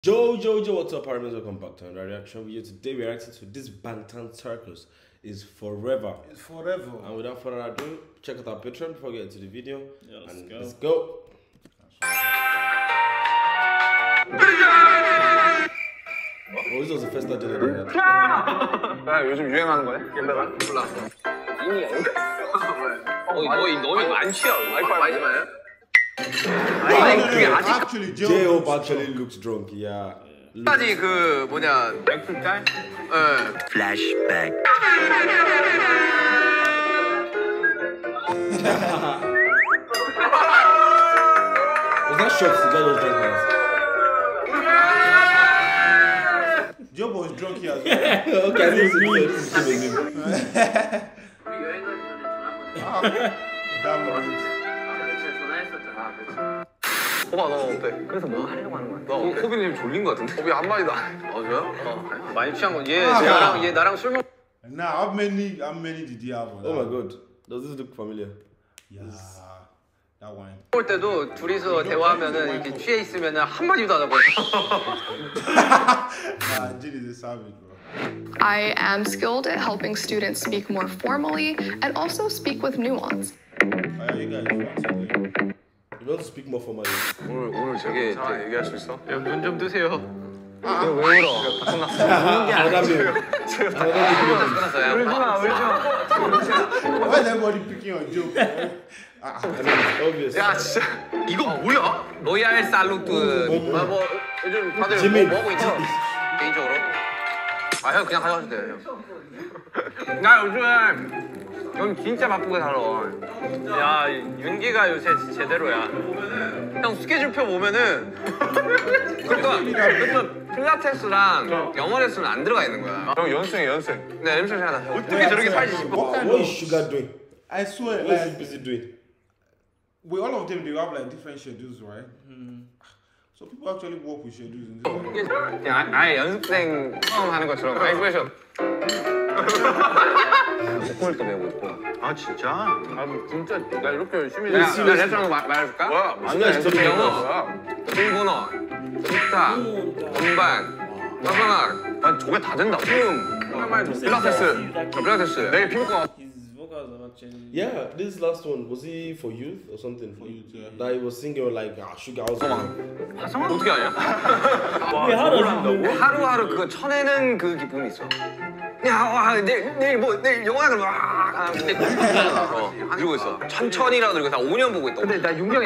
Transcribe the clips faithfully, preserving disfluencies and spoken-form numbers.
Yo, yo, yo, what's up, Parliament? Welcome back to another reaction video. Today we're reacting to this Bangtan Circus is forever. It's forever. And without further ado, check out our Patreon before we get into the video. Yeah, let's and go. Let's go. Oh, this was the first time I did it. 야, 요즘 유행하는 거네? 겜배가? 몰라. 이미 어, 너희 너희 많지야. 와이파이 많이 많아요? 아니, 그게 아직 Actually, J-Hope actually looks drunk, yeah. 까지 그 뭐냐 맥주짤? 예. 플래시백. Was that shots the guy was drunk as? Joe was drunk here as well. Okay, this is me. This is killing him. That moment. 호바 너 어때? 그래서 뭐 하려고 하는 거야? 너 호비님 졸린 거 같은데? 호비 한마디도 안 해. 어 저요? 어 많이 취한 거. 얘 나랑 얘 나랑 술 먹. Now, how many, how many did you have? On Oh that? my god. Does this look familiar? Yeah, that one. 볼 때도 둘이서 대화하면은 이렇게 취해 있으면은 한 마디도 안 하고. Nah, Jin is a savage, bro. I am skilled at helping students speak more formally and also speak with nuance. Oh, yeah, you guys want to You want to speak more formally? 오늘 오늘 되게 잘 얘기할 수 있어? 눈 좀 뜨세요. 아, 왜 울어? 끝났어. 우는 게 아니야. 끝났어요. 울지 마, 울지 마. Why is everybody picking on Joe? I mean, it's obvious. 야, 진짜 이거 뭐야? 로얄 살루트. 아, 뭐 요즘 다들 지민. 뭐 먹고 있지? 개인적으로. 아, 형 그냥 가져가도 돼요, 형. 나 요즘에 형 진짜 바쁘게 살아. 야, 윤기가 요새 제대로야. 형 스케줄표 보면은 그러니까 그러니까 필라테스랑 영어 레슨은 안 들어가 있는 거야. 형 연습해, 연습. 네, 연습 해야 돼. 어떻게 저렇게 살지 싶어? What kind What of... is Sugar doing? I swear, What is he like, busy doing? with all of them, they have like different schedules, right? So people actually work with schedules in this way. 그냥 아예 연습생 처음 하는 것처럼 아이스베이션. 보컬도 배우고 있고. 아 진짜? 아 진짜 나 이렇게 열심히. 야, 나 serious. 레슨한 거 말해줄까? 뭐야? Sugar is talking 영어, about 일본어, 기타, 건반, 화성악. 난 저게 다 된다. 춤, 필라테스, 필라테스. 내일 피부과. His vocals are not changing. Yeah, this last one, was he for youth or something? For youth, yeah. That he was singing like, ah, Sugar, I was 화성악 어떻게 하냐? Wait, how does he know? 하루하루 그거 쳐내는 그 기쁨이 있어. 야, 와, 내일 내일 뭐 내일 영화를 와. 근데 어, 이러고 있어. 천천히라도 이거 다 오 년 보고 있다. 근데 나 윤경이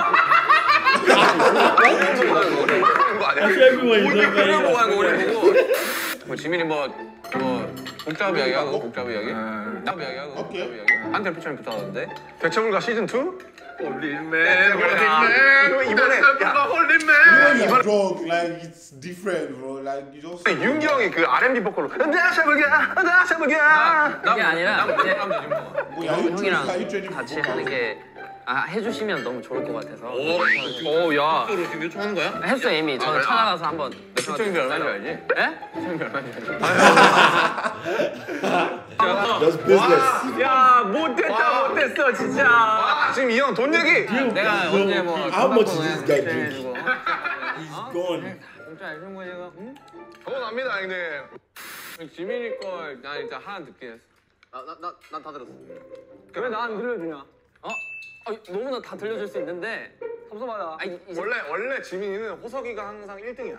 오 년 보고 하는 거 오래 보는 거 아니야? everyone is 오 년 보고 하는 거 오래 보고. 뭐 지민이 뭐뭐 복잡 이야기하고 복잡 이야기. 복잡 이야기하고 복잡 이야기. 한테 피처링 붙었는데. 대체물가 시즌 투? 홀리맨 홀리맨 이번에 야 When you're drunk, like, it's different, bro. Like, you just... 윤기 형이 그 알앤비 보컬로 나 샤브가 나 샤브가 그게 아니라 이제 Wait, are you training, are you training for 같이 vocals? 하는 게 아, 해주시면 너무 좋을 것 같아서 오야 지금 요청하는 거야? 했어 이미 저는 찾아가서 한번 시청률 얼마인지 알지? 에? 시청률 얼마인지 That's business. 야 못됐다 못됐어 진짜 아, 지금 이 형 돈 얘기 내가 언제 뭐 How much is this guy drink? 해주고 He's gone. 진짜 알던 거 제가 응? 돈 납니다 근데 지민이 걸난 일단 하나 듣게 했어 나나난 다 들었어 왜 나 안 들려주냐? 어? 아, 너무나 다 들려줄 수 있는데 섭섭하다 아니, 이제- 원래 원래 지민이는 호석이가 항상 일 등이야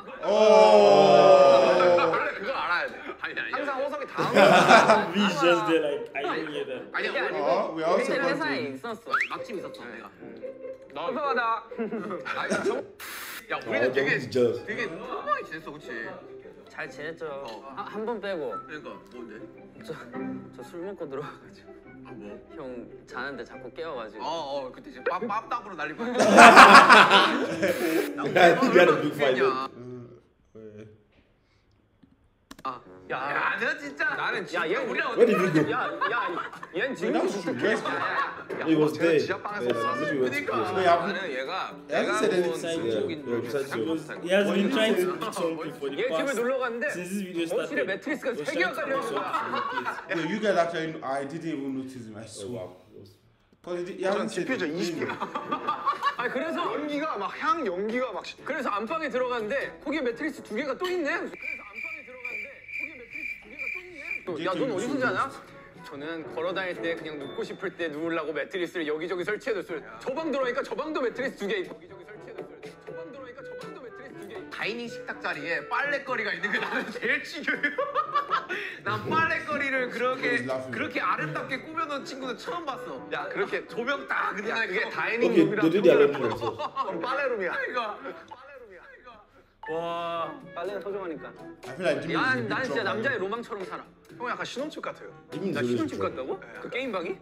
Oh! 원래 그거 알아야 돼 아니 아니 항상 호석이 다음 We just did like I didn't hear that. 아니야 그게 아니고 Oh, we also 그때 got 회사에 to... 있었어 막집 있었어 내가 섭섭하다 아니 저... 야 Oh, 우리는 되게 he's jealous. 되게 소망이 지냈어 그치? 잘 지냈죠 한 번 빼고 그러니까 뭔데? 저 술 먹고 들어와가지고 아 뭐? 형 자는데 자꾸 깨워가지고 어어 그때 지금 빰 빰따구로 날릴 뻔 I think we had a big fight. 야, 너 진짜 나는 야, 얘 우리 Where did you go? 야, 야, 얘는 지금 That was rest, bro. He was there. 지하방에서 Yeah, maybe we went to 그러니까 P S. Wait, have 나는 얘가 He hasn't said anything. Yeah, yeah, besides you. He has been trying to pick something for the 얘 집에 past 놀러 갔는데 since this video 거실에 started. 매트리스가 Was 세 trying 개가 to 깔려 pick 있는 거야. something for the kids. Wait, you guys actually... I didn't even notice him, I Oh swear. wow. Because he 전 hasn't said 지표죠 his 이십 개. name. 아니 그래서 연기가 막 향 연기가 막. 그래서 안방에 들어갔는데 거기에 매트리스 두 개가 또 있네. 그래서 안방에 들어갔는데 거기에 매트리스 두 개가 또 있네. 야, 넌 어디서 자냐? 저는 걸어 다닐 때 그냥 눕고 싶을 때 누우려고 매트리스를 여기저기 설치해뒀어요. 저 방 들어오니까 저 방도 매트리스 두 개 있고 여기저기 설치해뒀어요. 저 방 들어오니까 저 방도 매트리스 두 개 있고. 다이닝 식탁 자리에 빨래거리가 있는 게 나는 제일 지겨워요. 난 빨래거리를 그렇게 그렇게 아름답게 꾸며놓은 친구는 처음 봤어. 야 그렇게 조명 딱 그냥 그게 다이닝 Okay, 룸이랑 they did their lemon themselves. 빨래룸이야. 이거 빨래룸이야. 와 빨래는 소중하니까. I feel like Jimmy is a 난, bit 난 진짜 drunk. 남자의 로망처럼 살아. 형 약간 신혼집 같아요. Jimmy 나 is always 신혼집 drunk. 같다고? 그 게임방이?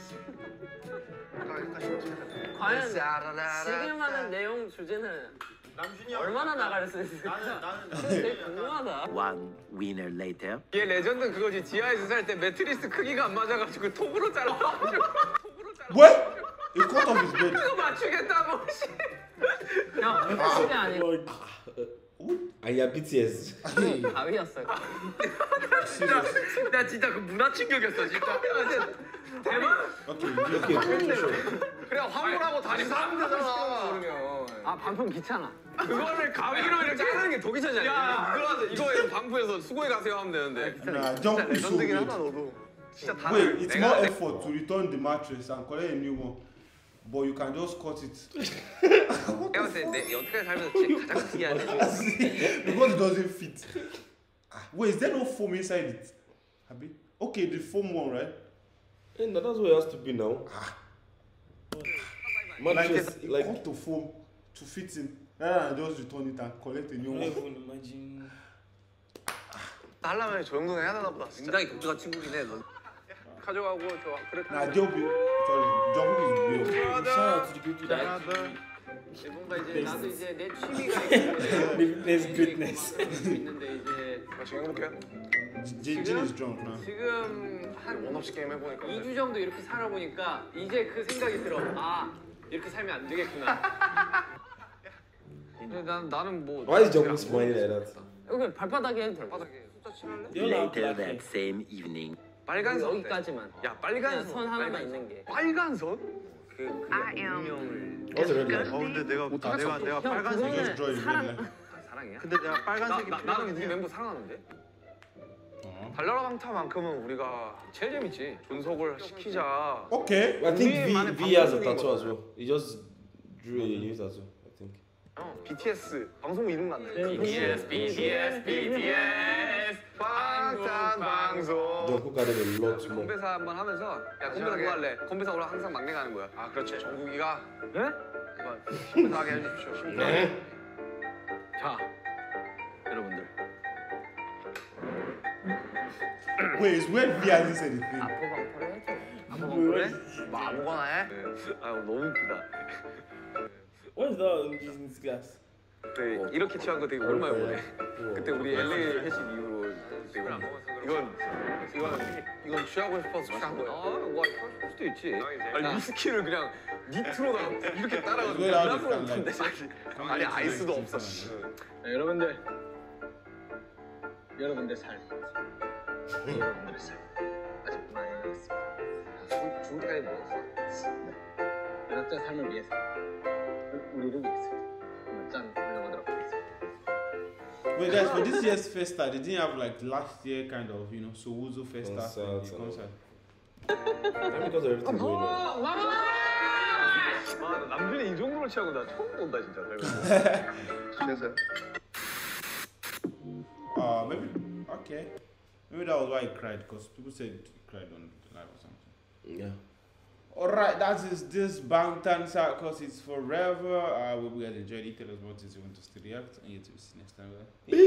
약간 신혼집 같아. 과연 지금 하는 내용 주제는 얼마나 나갈 수 있을까? 나는 되게 궁금하다. One winner later. 얘 레전드는 그거지. 지하에서 살 때 매트리스 크기가 안 맞아가지고 톱으로 잘라가지고 톱으로 잘라. What? He cut off his bed. 그거 맞추겠다고. 씨. 형, 그게 아니고 아니야 비티에스. 가위였어요. 진짜 나 진짜 그 문화 충격이었어 진짜. 대박. Okay, Okay, okay, sure. 그래 환불하고 다시 사면 되잖아. 그러면. 아, 반품 귀찮아. 그거를 가위로 이렇게 하는 게 더 귀찮지 않냐? 야, 이거 하자. 이거 방부에서 수고해 가세요 하면 되는데. nah, jump is so 레전드긴 weird. 하다 너도. 진짜 다. Wait, it's 내가 more 내- effort to return the mattress and collect a new one, but you can just cut it 내가 봤을 때 내 여태까지 살면서 진짜 가장 특이한 애. because it doesn't fit. Ah, wait, is there no foam inside it? Abi? Okay, the foam one, right? And that's what it has to be now. Like, Mattress, it like cut to foam to fit in, rather than just return it and collect a new I one. don't even imagine. 하려면 저 정도는 해야 되나 보다. 굉장히 독특한 친구긴 해. 넌. 가져가고 좋아. 그래. Nah, jumping. Sorry, jumping is weird. Shout out to the people that 뭔가 이제 나도 이제 내 취미가 있는데 witness greatness. 있는데 이제 나 지금 행복해. J- Jin is drunk now. 지금 한 원 없이 게임 해보니까. 이 주 정도 이렇게 살아보니까 이제 그 생각이 들어. 아, 이렇게 살면 안 되겠구나. 근데 난 나는 뭐. why is Jungkook smiling like that? 여기 발바닥에 해도 돼. 바닥에 숫자 칠할래? You're not Later laughing. that same evening. 빨간 선. 여기까지만. 야 빨간 그냥 선. 선 하나만 빨간 있는 선. 게. 빨간 선? 그 운명을. What's the red line? 어 근데 내가 내가 내가 형, 빨간색 Just 그거는 draw a red 사랑. line. 사랑이야? 근데 내가 나, 빨간색이 나, 나는 필요하긴 우리 해요. 멤버 사랑하는데? 달려라 방타만큼은 우리가 제일 재밌지. 분석을 시키자. Okay. I think 우리만의 V V has a 방송인 tattoo as 거잖아. well. He just drew a new tattoo, I think. 어, 비티에스 방송 이름 같네. 네, 비티에스 비티에스 비티에스 방탄 방송. Jungkook added a lot more. 건배사 한번 하면서 야 건배사 뭐 할래? 건배사 오늘 항상 막내 가는 거야. 아 그렇지. 정국이가 네? 그거 심플하게 해주십시오. 심플하게. 자, 여러분들. Wait, it's when V hasn't said a thing. 앞으로 방포를 해줘. 아무거나 그래? 뭐 아무거나 해? 아 너무 웃기다. What's that in this glass? 그래 이렇게 취한 거 되게 오랜만에 보네. 그때 우리 엘리 회식 이후로 그때 이건 이건 이건 이건 취하고 싶어서 취한 거야. 아뭐 할 수도 있지. 아니 위스키를 그냥 니트로다가 이렇게 따라가지고 왜 나한테 그냥 약간 건데 아니 아이스도 없어. 자, 여러분들. 여러분들 삶. 여러분들의 삶. 아직 많습니다. 죽을 죽을 때까지 먹었어. 여러분의 삶을 위해서. 우리를 위해서. 한번 짠 올려보도록 하겠습니다. Wait, guys, for this year's festa, they didn't have like last year kind of, you know, Sowuzo festa Concert, thing, concert. Maybe because of everything going on. 아 남준이 이 정도로 취하고 나 처음 본다 진짜 살면서. 됐어요. Uh, maybe, okay. Maybe that was why he cried, because people said he cried on the live or something. Yeah. Alright, that is this Bangtan Circus. It's forever. Uh, we will enjoy it. Tell us what is you want us to react. And you to see next time.